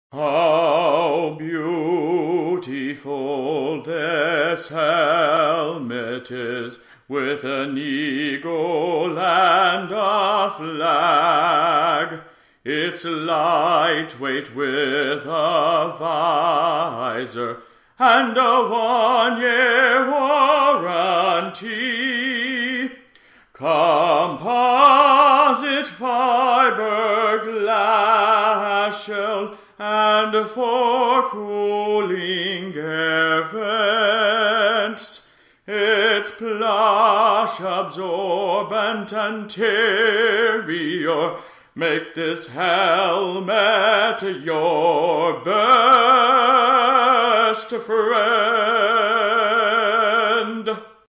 How beautiful this helmet is, with an eagle and a flag. It's lightweight with a visor and a 1-year warranty. Composite fiber glass shell and for cooling air vents. It's plush absorbent anterior make this helmet your best friend.